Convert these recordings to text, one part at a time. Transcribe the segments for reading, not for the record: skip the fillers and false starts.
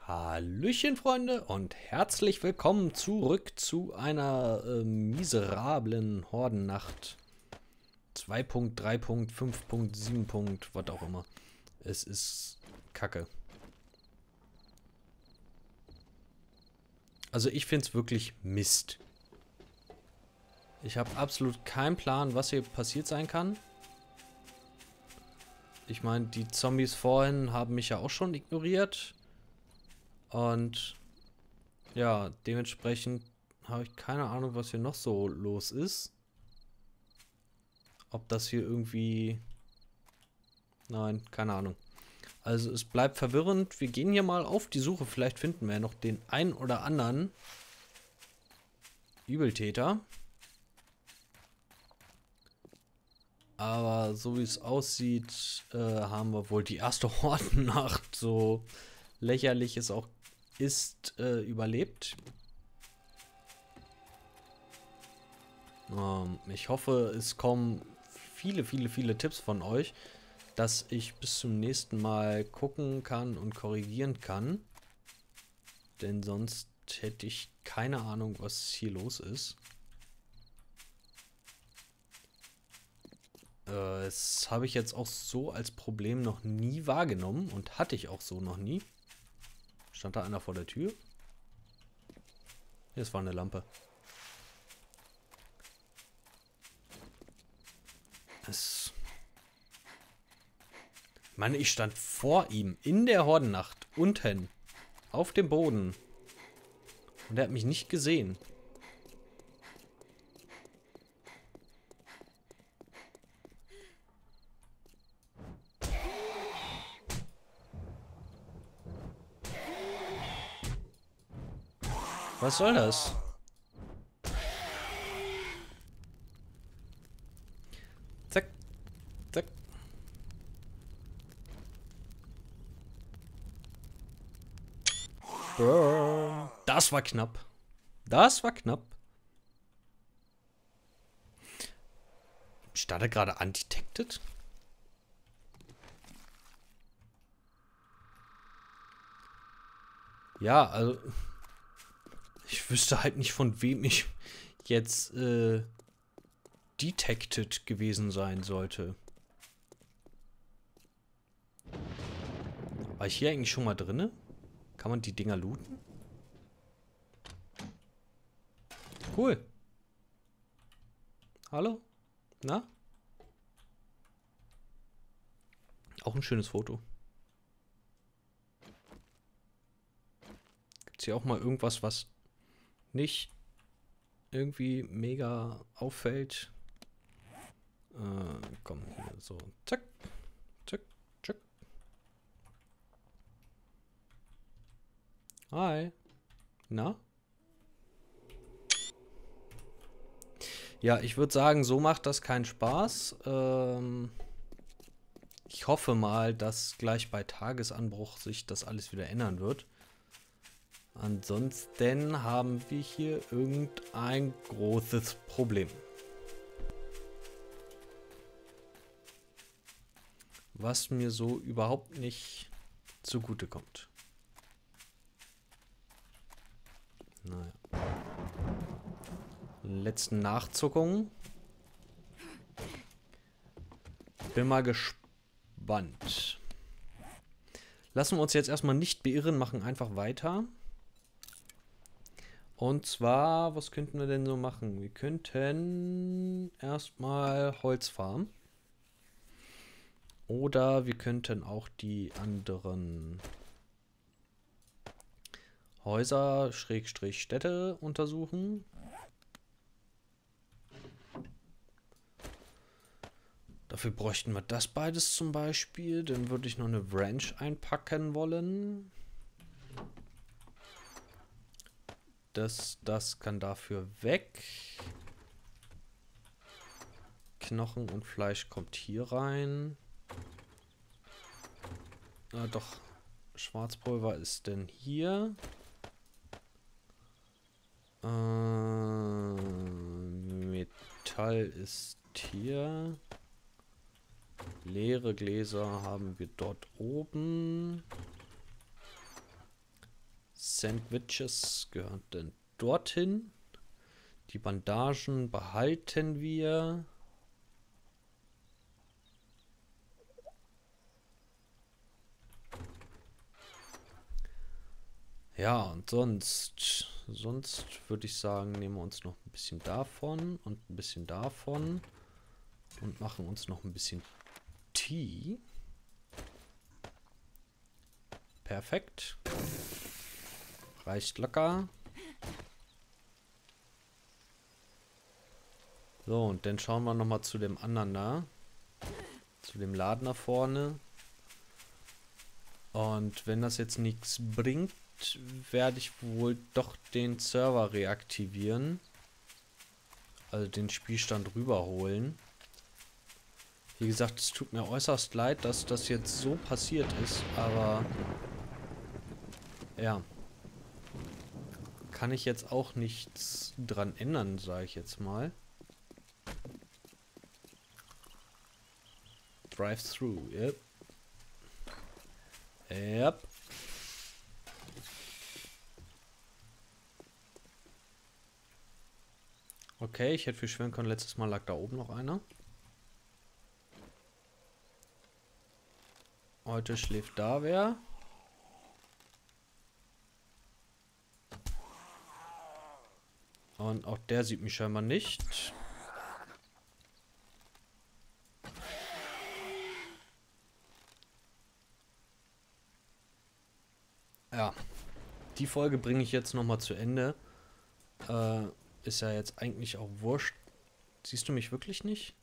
Hallöchen, Freunde, und herzlich willkommen zurück zu einer miserablen Hordennacht. 2.3.5.7. Was auch immer. Es ist Kacke. Also ich finde es wirklich Mist. Ich habe absolut keinen Plan, was hier passiert sein kann. Ich meine, die Zombies vorhin haben mich ja auch schon ignoriert. Und ja, dementsprechend habe ich keine Ahnung, was hier noch so los ist. Ob das hier irgendwie... Nein, keine Ahnung. Also es bleibt verwirrend. Wir gehen hier mal auf die Suche. Vielleicht finden wir ja noch den einen oder anderen Übeltäter. Aber so wie es aussieht, haben wir wohl die erste Hordennacht, so lächerlich es auch ist, überlebt. Ich hoffe, es kommen viele Tipps von euch, dass ich bis zum nächsten Mal gucken kann und korrigieren kann. Denn sonst hätte ich keine Ahnung, was hier los ist. Das habe ich jetzt auch so als Problem noch nie wahrgenommen und hatte ich auch so noch nie. Stand da einer vor der Tür? Hier, es war eine Lampe. Ich meine, ich stand vor ihm in der Hordennacht unten auf dem Boden und er hat mich nicht gesehen. Was soll das? Zack, zack. Das war knapp. Das war knapp. Stand er gerade undetected? Ja, also ich wüsste halt nicht, von wem ich jetzt detected gewesen sein sollte. War ich hier eigentlich schon mal drinne? Kann man die Dinger looten? Cool. Hallo? Na? Auch ein schönes Foto. Gibt's hier auch mal irgendwas, was nicht irgendwie mega auffällt? Komm, hier so. Zack. Zack. Zack. Hi. Na? Ja, ich würde sagen, so macht das keinen Spaß. Ich hoffe mal, dass gleich bei Tagesanbruch sich das alles wieder ändern wird. Ansonsten haben wir hier irgendein großes Problem. Was mir so überhaupt nicht zugute kommt. Naja. Letzten Nachzuckungen. Bin mal gespannt. Lassen wir uns jetzt erstmal nicht beirren, machen einfach weiter. Und zwar, was könnten wir denn so machen? Wir könnten erstmal Holz farmen. Oder wir könnten auch die anderen Häuser, Schrägstrich Städte untersuchen. Dafür bräuchten wir das beides zum Beispiel. Dann würde ich noch eine Ranch einpacken wollen. Das kann dafür weg. Knochen und Fleisch kommt hier rein. Doch, Schwarzpulver ist denn hier. Metall ist hier. Leere Gläser haben wir dort oben. Sandwiches gehören denn dorthin. Die Bandagen behalten wir. Ja, und sonst würde ich sagen, nehmen wir uns noch ein bisschen davon und ein bisschen davon und machen uns noch ein bisschen Tee. Perfekt. Reicht locker. So, und dann schauen wir nochmal zu dem anderen da. Zu dem Laden da vorne. Und wenn das jetzt nichts bringt, werde ich wohl doch den Server reaktivieren. Also den Spielstand rüberholen. Wie gesagt, es tut mir äußerst leid, dass das jetzt so passiert ist, aber ja. Kann ich jetzt auch nichts dran ändern, sage ich jetzt mal. Drive-thru, yep. Yep. Okay, ich hätte viel schwören können, letztes Mal lag da oben noch einer. Heute schläft da wer. Und auch der sieht mich scheinbar nicht. Ja, die Folge bringe ich jetzt nochmal zu Ende. Ist ja jetzt eigentlich auch wurscht. Siehst du mich wirklich nicht?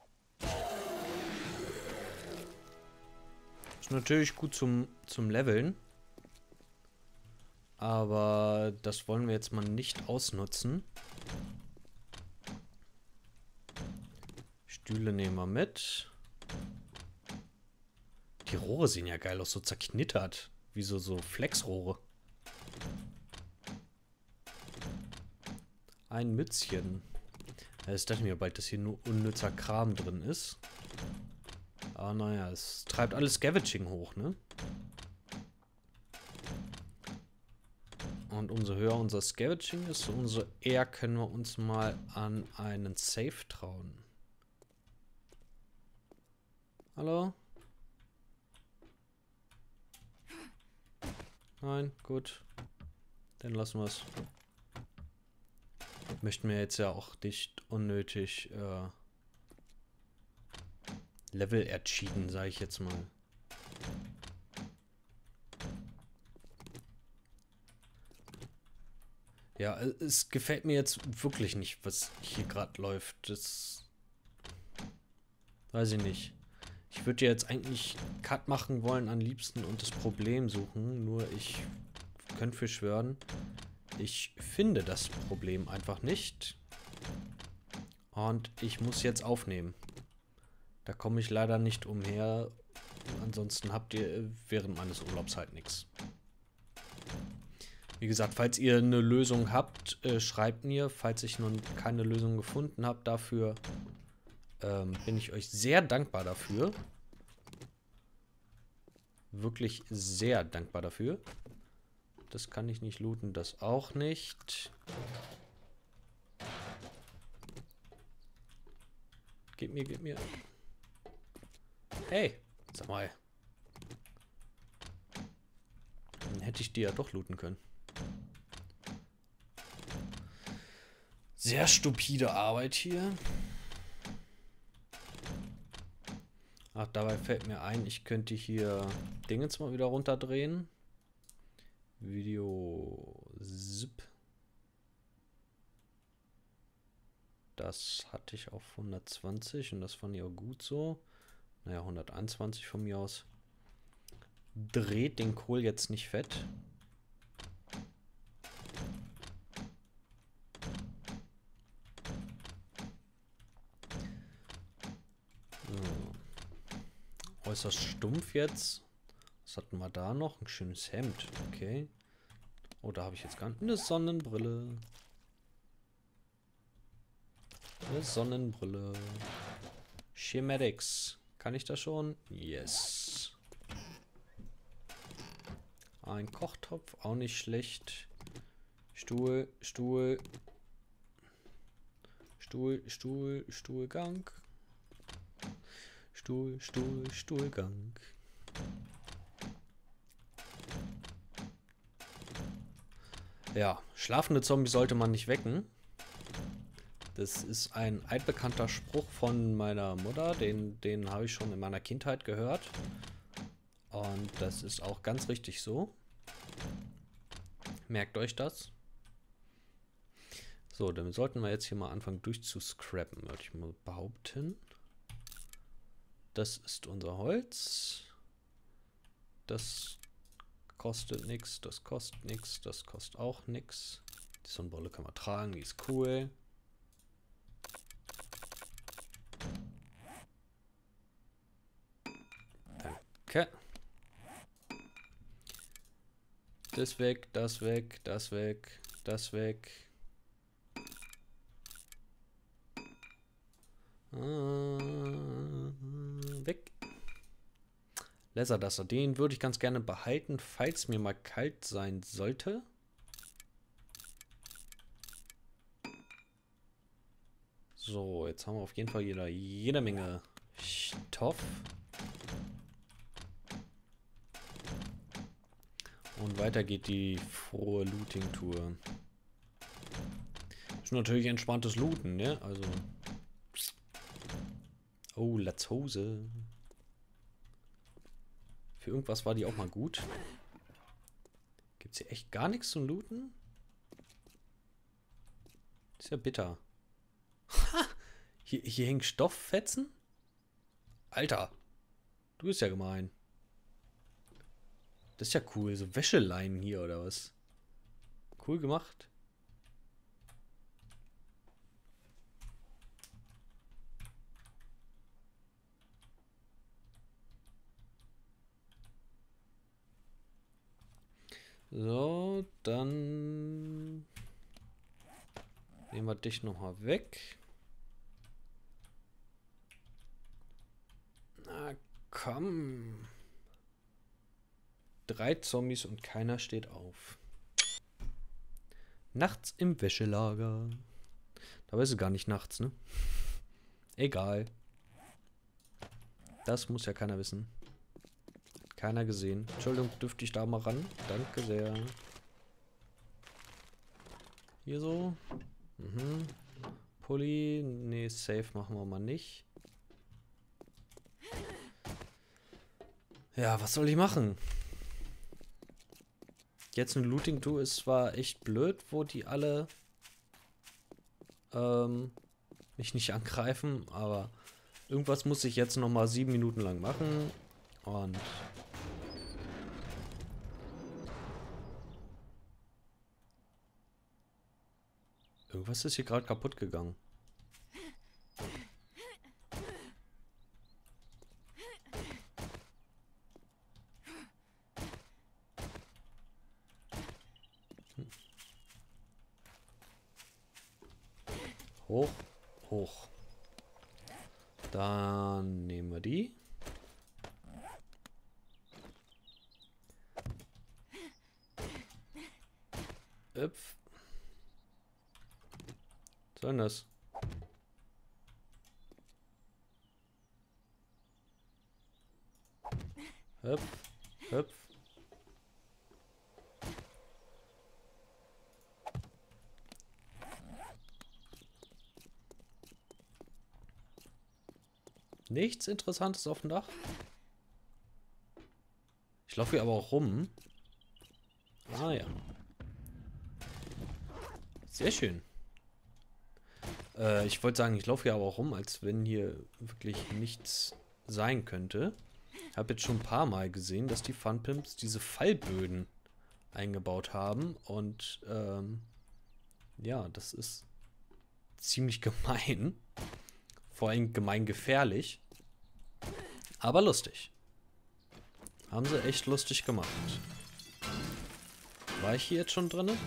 Ist natürlich gut zum Leveln. Aber das wollen wir jetzt mal nicht ausnutzen. Stühle nehmen wir mit. Die Rohre sehen ja geil aus, so zerknittert. Wie so Flexrohre. Ein Mützchen. Ja, jetzt dachte ich mir bald, dass hier nur unnützer Kram drin ist. Aber naja, es treibt alles Scavenging hoch, ne? Und umso höher unser Scavenging ist, umso eher können wir uns mal an einen Safe trauen. Hallo? Nein, gut. Dann lassen wir es. Möchten wir jetzt ja auch nicht unnötig Level ercheaten, sage ich jetzt mal. Ja, es gefällt mir jetzt wirklich nicht, was hier gerade läuft. Das weiß ich nicht. Ich würde jetzt eigentlich Cut machen wollen am liebsten und das Problem suchen. Nur ich könnte für schwören, ich finde das Problem einfach nicht. Und ich muss jetzt aufnehmen. Da komme ich leider nicht umher. Ansonsten habt ihr während meines Urlaubs halt nichts. Wie gesagt, falls ihr eine Lösung habt, schreibt mir. Falls ich noch keine Lösung gefunden habe dafür, bin ich euch sehr dankbar dafür. Wirklich sehr dankbar dafür. Das kann ich nicht looten, das auch nicht. Gib mir, gib mir. Hey, sag mal. Dann hätte ich die ja doch looten können. Sehr stupide Arbeit hier. Ach, dabei fällt mir ein, ich könnte hier Dinge jetzt mal wieder runterdrehen. Video Zip. Das hatte ich auf 120 und das fand ich auch gut so. Naja, 121 von mir aus. Dreht den Kohl jetzt nicht fett. So. Äußerst stumpf jetzt. Was hatten wir da noch? Ein schönes Hemd. Okay. Oh, da habe ich jetzt gar nicht. Eine Sonnenbrille. Eine Sonnenbrille. Schematics. Kann ich das schon? Yes. Ein Kochtopf, auch nicht schlecht. Stuhl, Stuhl. Stuhl, Stuhl, Stuhlgang. Stuhl, Stuhl, Stuhlgang. Ja, schlafende Zombies sollte man nicht wecken. Das ist ein altbekannter Spruch von meiner Mutter, den habe ich schon in meiner Kindheit gehört. Und das ist auch ganz richtig so. Merkt euch das. So, dann sollten wir jetzt hier mal anfangen durchzuscrappen, würde ich mal behaupten. Das ist unser Holz. Das kostet nichts, das kostet nichts, das kostet auch nichts. Die Sonnenbolle kann man tragen, die ist cool. Danke. Das weg, das weg, das weg, das weg. Weg. Laserdasser, den würde ich ganz gerne behalten, falls mir mal kalt sein sollte. So, jetzt haben wir auf jeden Fall jede Menge Stoff. Und weiter geht die frohe Looting-Tour. Ist natürlich entspanntes Looten, ne? Also. Oh, Latzhose. Für irgendwas war die auch mal gut. Gibt's hier echt gar nichts zum Looten? Ist ja bitter. Hier hängen Stofffetzen? Alter. Du bist ja gemein. Das ist ja cool. So Wäscheleinen hier oder was? Cool gemacht. So, dann nehmen wir dich nochmal weg. Na komm. 3 Zombies und keiner steht auf. Nachts im Wäschelager. Dabei ist es gar nicht nachts, ne? Egal. Das muss ja keiner wissen. Keiner gesehen. Entschuldigung, dürfte ich da mal ran? Danke sehr. Hier so. Mhm. Pulli. Nee, safe machen wir mal nicht. Ja, was soll ich machen? Jetzt eine Looting-Tour ist zwar echt blöd, wo die alle mich nicht angreifen, aber irgendwas muss ich jetzt noch mal 7 Minuten lang machen. Und irgendwas ist hier gerade kaputt gegangen. Hoch, hoch. Dann nehmen wir die. Hüpf. Was soll denn das? Hüpf, hüpf. Nichts Interessantes auf dem Dach. Ich laufe hier aber auch rum. Ah ja. Sehr schön. Ich wollte sagen, ich laufe hier aber auch rum, als wenn hier wirklich nichts sein könnte. Ich habe jetzt schon ein paar Mal gesehen, dass die Funpimps diese Fallböden eingebaut haben. Und ja, das ist ziemlich gemein. Vor allem gemeingefährlich. Aber lustig. Haben sie echt lustig gemacht. War ich hier jetzt schon drin?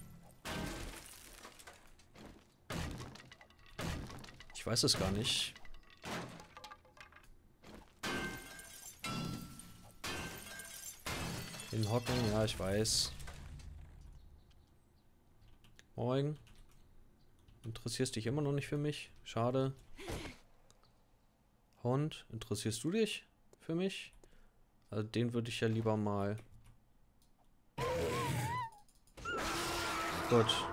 Ich weiß es gar nicht. Hinhocken, ja, ich weiß. Moin. Interessierst dich immer noch nicht für mich? Schade. Hund, interessierst du dich für mich? Also den würde ich ja lieber mal... Gut.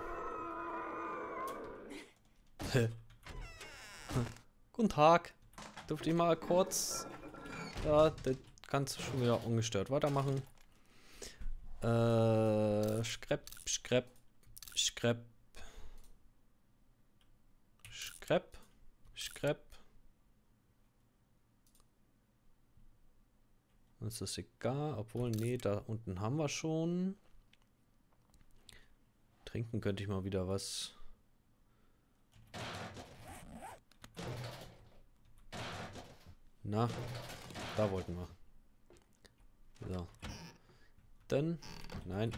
Guten Tag. Dürfte ich mal kurz... Ja, das kannst du schon wieder ungestört weitermachen. Scrap, Scrap, Scrap. Scrap, Scrap. Das ist egal, obwohl, nee, da unten haben wir schon. Trinken könnte ich mal wieder was. Na, da wollten wir. So. Dann, nein.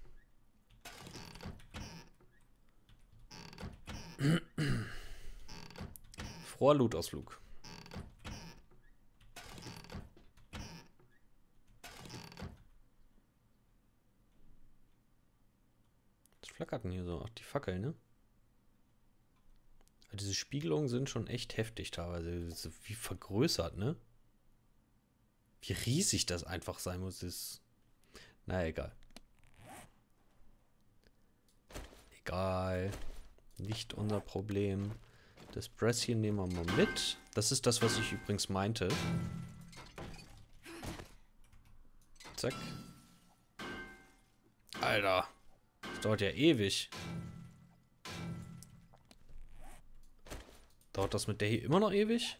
Froher Lootausflug. Was flackert denn hier so? Ach, die Fackel, ne? Diese Spiegelungen sind schon echt heftig teilweise. So wie vergrößert, ne? Wie riesig das einfach sein muss, ist... Na, egal. Egal. Nicht unser Problem. Das Press hier nehmen wir mal mit. Das ist das, was ich übrigens meinte. Zack. Alter. Das dauert ja ewig. Dauert das mit der hier immer noch ewig?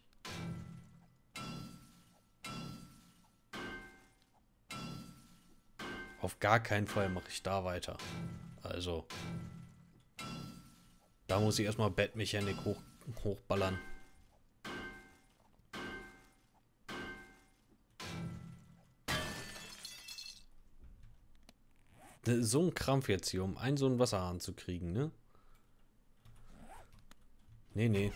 Auf gar keinen Fall mache ich da weiter. Also. Da muss ich erstmal Bettmechanik hochballern. So ein Krampf jetzt hier, um einen so einen Wasserhahn zu kriegen, ne? Nee, nee.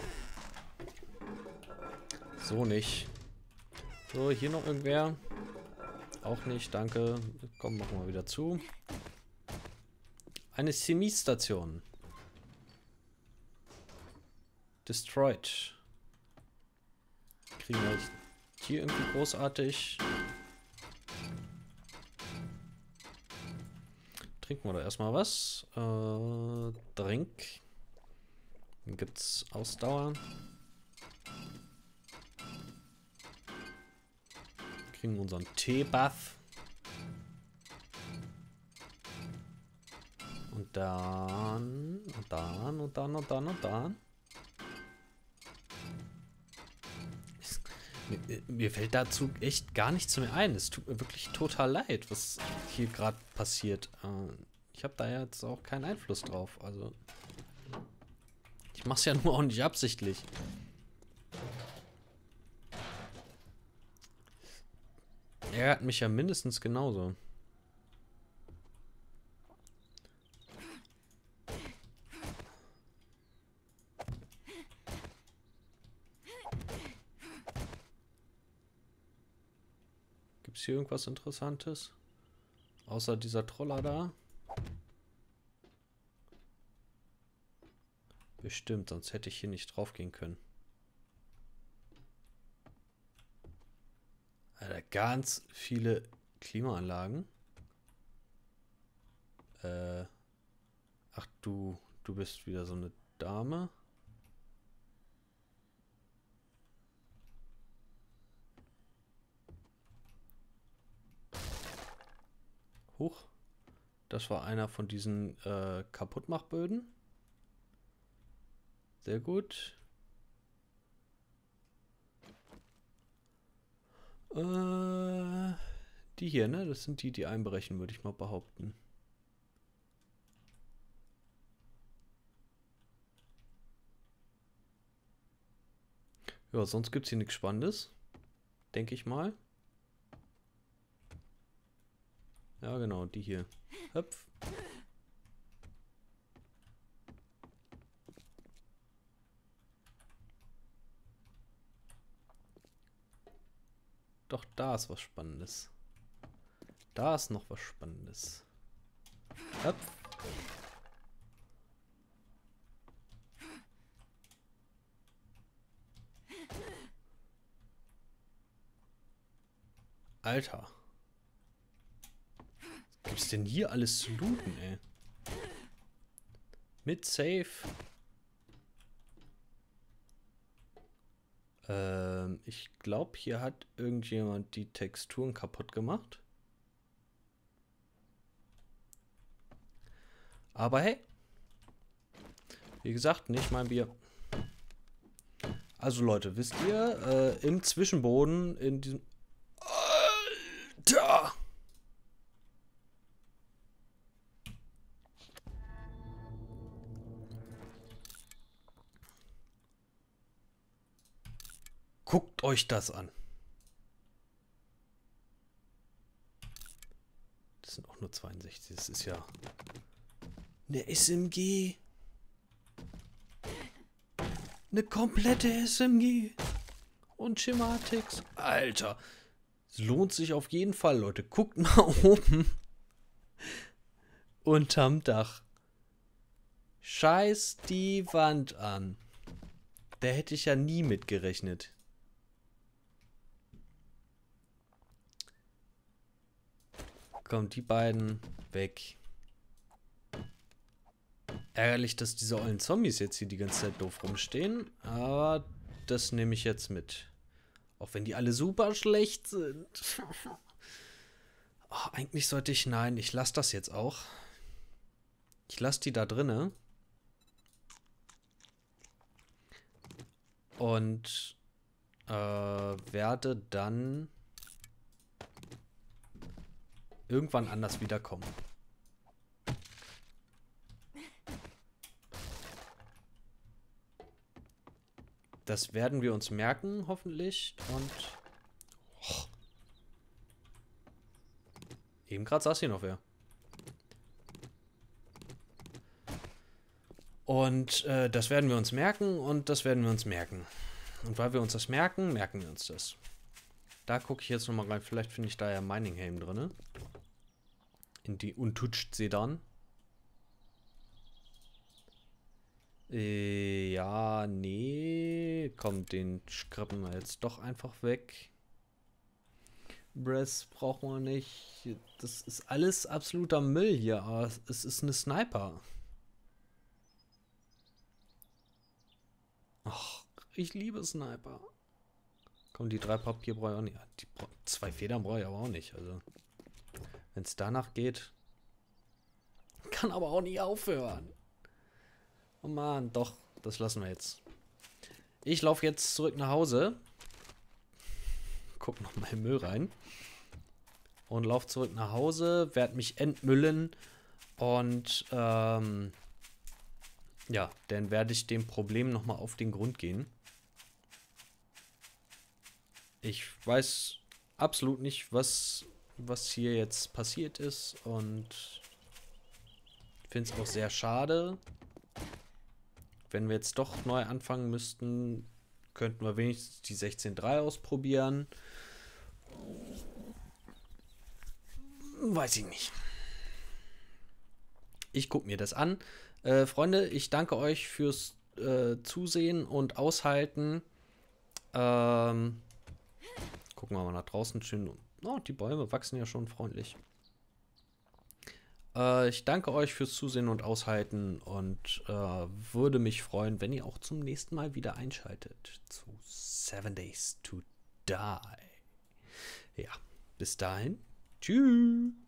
So nicht. So, hier noch irgendwer? Auch nicht, danke. Komm, machen wir wieder zu. Eine Chemiestation. Destroyed. Kriegen wir hier irgendwie großartig. Trinken wir da erstmal was. Drink. Dann gibt's Ausdauer. Kriegen unseren Teebath. Und dann. Und dann. Und dann. Und dann. Und dann. Mir fällt dazu echt gar nichts mehr ein. Es tut mir wirklich total leid, was hier gerade passiert. Ich habe da jetzt auch keinen Einfluss drauf. Also ich mache es ja nur auch nicht absichtlich. Ärgert mich ja mindestens genauso. Gibt es hier irgendwas Interessantes? Außer dieser Troller da? Bestimmt, sonst hätte ich hier nicht drauf gehen können. Alter, ganz viele Klimaanlagen. Ach, du bist wieder so eine Dame. Huch. Das war einer von diesen Kaputtmachböden. Sehr gut. Die hier, ne? Das sind die, die einbrechen, würde ich mal behaupten. Ja, sonst gibt es hier nichts Spannendes. Denke ich mal. Ja, genau, die hier. Hüpf. Doch, da ist was Spannendes. Da ist noch was Spannendes. Hopp. Alter. Was gibt's denn hier alles zu looten, ey? Mit Safe. Ich glaube, hier hat irgendjemand die Texturen kaputt gemacht. Aber hey. Wie gesagt, nicht mein Bier. Also Leute, wisst ihr, im Zwischenboden, in diesem... Alter! Guckt euch das an. Das sind auch nur 62. Das ist ja eine SMG. Eine komplette SMG. Und Schematics. Alter. Es lohnt sich auf jeden Fall, Leute. Guckt mal oben. Unterm Dach. Scheiß die Wand an. Da hätte ich ja nie mit gerechnet. Komm, die beiden weg. Ärgerlich, dass diese ollen Zombies jetzt hier die ganze Zeit doof rumstehen. Aber das nehme ich jetzt mit. Auch wenn die alle super schlecht sind. Oh, eigentlich sollte ich... Nein, ich lasse das jetzt auch. Ich lasse die da drinne. Und werde dann irgendwann anders wiederkommen. Das werden wir uns merken, hoffentlich. Und eben gerade saß hier noch wer. Und das werden wir uns merken und das werden wir uns merken. Und weil wir uns das merken, merken wir uns das. Da gucke ich jetzt nochmal rein. Vielleicht finde ich da ja Mininghelm drin. In die Untouched Sedan. Ja, nee. Komm, den schrappen wir jetzt doch einfach weg. Breath brauchen wir nicht. Das ist alles absoluter Müll hier, aber es ist eine Sniper. Ach, ich liebe Sniper. Komm, die 3 Papier brauche ich auch nicht. Die 2 Federn brauche ich aber auch nicht. Also, wenn es danach geht, kann aber auch nicht aufhören. Oh Mann, doch, das lassen wir jetzt. Ich laufe jetzt zurück nach Hause. Guck noch mal im Müll rein. Und laufe zurück nach Hause, werde mich entmüllen. Und, ja, dann werde ich dem Problem noch mal auf den Grund gehen. Ich weiß absolut nicht, was hier jetzt passiert ist. Und ich finde es auch sehr schade. Wenn wir jetzt doch neu anfangen müssten, könnten wir wenigstens die 16.3 ausprobieren. Weiß ich nicht. Ich gucke mir das an. Freunde, ich danke euch fürs Zusehen und Aushalten. Gucken wir mal nach draußen. Schön. Oh, die Bäume wachsen ja schon freundlich. Ich danke euch fürs Zusehen und Aushalten und würde mich freuen, wenn ihr auch zum nächsten Mal wieder einschaltet zu 7 Days to Die. Ja, bis dahin. Tschüss.